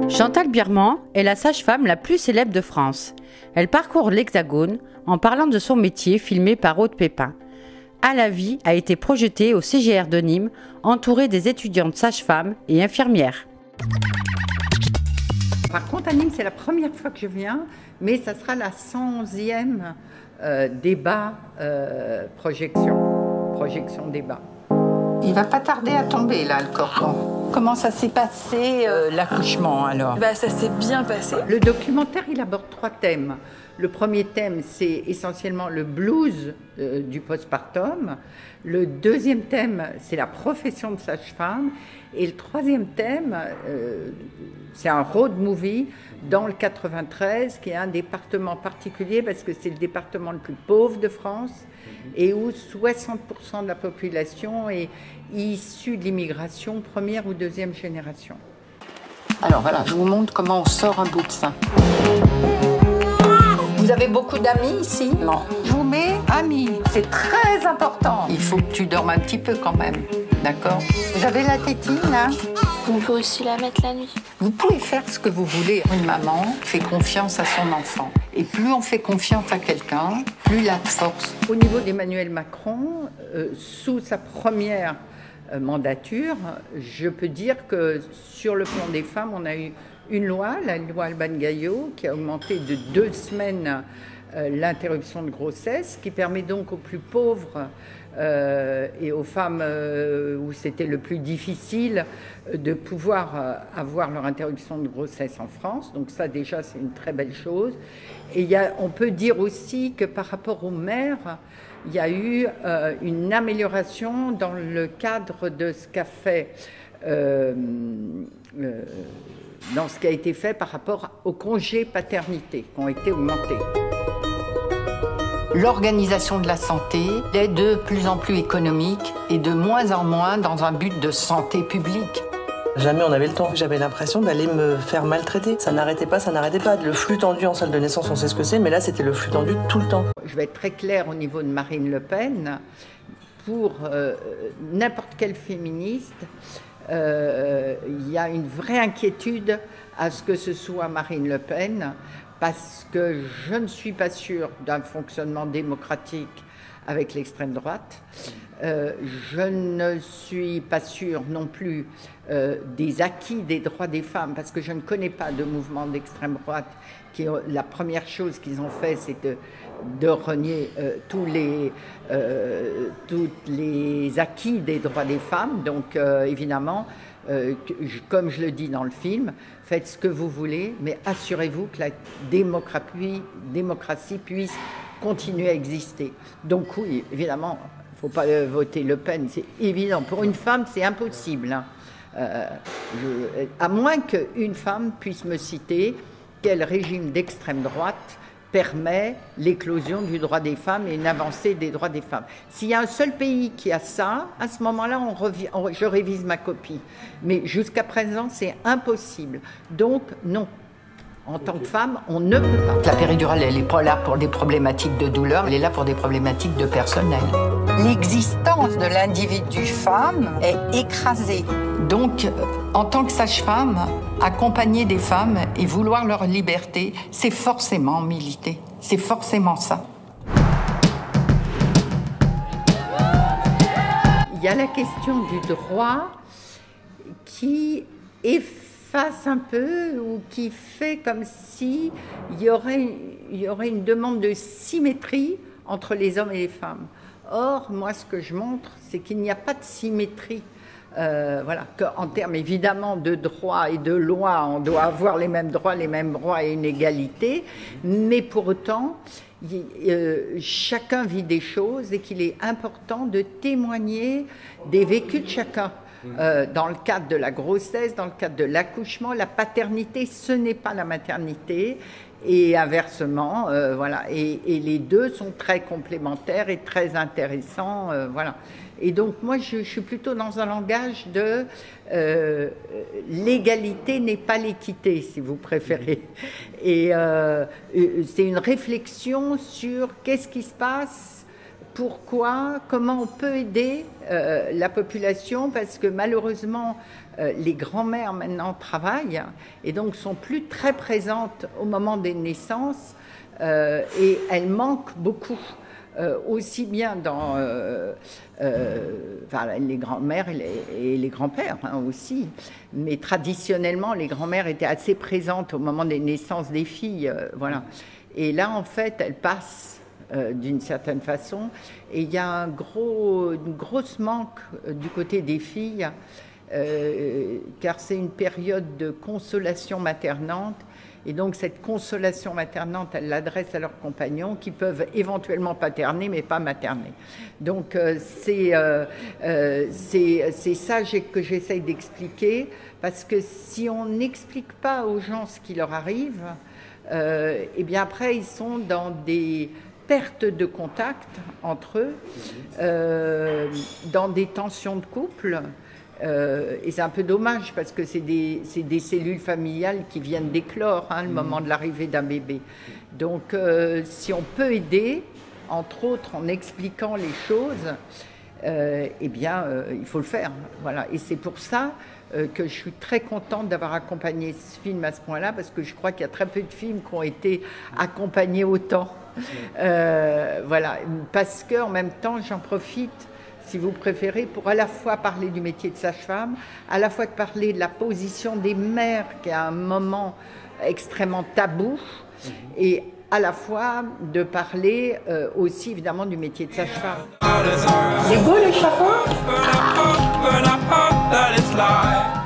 Chantal Birman est la sage-femme la plus célèbre de France. Elle parcourt l'Hexagone en parlant de son métier filmé par Aude Pépin. À la vie a été projetée au CGR de Nîmes, entourée des étudiantes sages-femmes et infirmières. Par contre, à Nîmes, c'est la première fois que je viens, mais ça sera la 111e débat projection débat. Il va pas tarder à tomber là, le cordon. Comment ça s'est passé l'accouchement alors? Ça s'est bien passé. Le documentaire, il aborde 3 thèmes. Le premier thème, c'est essentiellement le blues du postpartum. Le deuxième thème, c'est la profession de sage-femme. Et le troisième thème, c'est un road movie dans le 93, qui est un département particulier parce que c'est le département le plus pauvre de France et où 60% de la population est issue de l'immigration première ou deuxième génération. Alors voilà, je vous montre comment on sort un bout de sein. Vous avez beaucoup d'amis ici? Non. Je vous mets amis. C'est très important. Il faut que tu dormes un petit peu quand même. D'accord? Vous avez la tétine là? On peut aussi la mettre la nuit. Vous pouvez faire ce que vous voulez. Une maman fait confiance à son enfant. Et plus on fait confiance à quelqu'un, plus il a de force. Au niveau d'Emmanuel Macron, sous sa première mandature, je peux dire que sur le plan des femmes, on a eu une loi, la loi Alban-Gaillot, qui a augmenté de 2 semaines l'interruption de grossesse, qui permet donc aux plus pauvres et aux femmes où c'était le plus difficile de pouvoir avoir leur interruption de grossesse en France. Donc ça déjà c'est une très belle chose. Et on peut dire aussi que par rapport aux mères, il y a eu une amélioration dans le cadre de ce qu'a fait dans ce qui a été fait par rapport aux congés paternité qui ont été augmentés. L'organisation de la santé est de plus en plus économique et de moins en moins dans un but de santé publique. Jamais on avait le temps. J'avais l'impression d'aller me faire maltraiter. Ça n'arrêtait pas, ça n'arrêtait pas. Le flux tendu en salle de naissance, on sait ce que c'est, mais là c'était le flux tendu tout le temps. Je vais être très claire au niveau de Marine Le Pen. Pour n'importe quel féministe, il y a une vraie inquiétude à ce que ce soit Marine Le Pen, parce que je ne suis pas sûre d'un fonctionnement démocratique avec l'extrême droite. Je ne suis pas sûre non plus des acquis des droits des femmes, parce que je ne connais pas de mouvement d'extrême droite qui, la première chose qu'ils ont fait, c'est de renier tous les acquis des droits des femmes. Donc évidemment, comme je le dis dans le film, faites ce que vous voulez, mais assurez-vous que la démocratie puisse continuer à exister. Donc oui, évidemment, il ne faut pas voter Le Pen, c'est évident. Pour une femme, c'est impossible. Hein. À moins qu'une femme puisse me citer quel régime d'extrême droite permet l'éclosion du droit des femmes et une avancée des droits des femmes. S'il y a un seul pays qui a ça, à ce moment-là, je révise ma copie. Mais jusqu'à présent, c'est impossible. Donc, non. En tant que femme, on ne peut pas. La péridurale, elle n'est pas là pour des problématiques de douleur, elle est là pour des problématiques de personnel. L'existence de l'individu femme est écrasée. Donc, en tant que sage-femme, accompagner des femmes et vouloir leur liberté, c'est forcément militer. C'est forcément ça. Il y a la question du droit qui efface un peu ou qui fait comme si il y aurait une demande de symétrie entre les hommes et les femmes. Or, moi, ce que je montre, c'est qu'il n'y a pas de symétrie. Voilà, qu'en termes évidemment de droit et de loi, on doit avoir les mêmes droits et une égalité, mais pour autant, chacun vit des choses et qu'il est important de témoigner des vécus de chacun. Dans le cadre de la grossesse, dans le cadre de l'accouchement, la paternité, ce n'est pas la maternité, et inversement, voilà. Et les deux sont très complémentaires et très intéressants, voilà. Et donc moi, je suis plutôt dans un langage de l'égalité n'est pas l'équité, si vous préférez. Et c'est une réflexion sur qu'est-ce qui se passe. Pourquoi, comment on peut aider la population, parce que malheureusement, les grands-mères maintenant travaillent et donc sont plus très présentes au moment des naissances et elles manquent beaucoup. Aussi bien dans les grands-mères et les grands-pères aussi. Mais traditionnellement, les grands-mères étaient assez présentes au moment des naissances des filles. Voilà. Et là, en fait, elles passent d'une certaine façon. Et il y a une grosse manque du côté des filles, car c'est une période de consolation maternante. Et donc cette consolation maternante, elle l'adresse à leurs compagnons qui peuvent éventuellement paterner, mais pas materner. Donc c'est ça que j'essaye d'expliquer, parce que si on n'explique pas aux gens ce qui leur arrive, et bien après ils sont dans des pertes de contact entre eux, dans des tensions de couple. Et c'est un peu dommage parce que c'est des cellules familiales qui viennent d'éclore le moment de l'arrivée d'un bébé. Donc si on peut aider, entre autres en expliquant les choses, eh bien il faut le faire. Voilà. Et c'est pour ça que je suis très contente d'avoir accompagné ce film à ce point-là, parce que je crois qu'il y a très peu de films qui ont été accompagnés autant. Voilà. Parce qu'en même temps, j'en profite, si vous préférez, pour à la fois parler du métier de sage-femme, à la fois de parler de la position des mères, qui est un moment extrêmement tabou, et à la fois de parler aussi évidemment du métier de sage-femme. C'est beau le chapeau?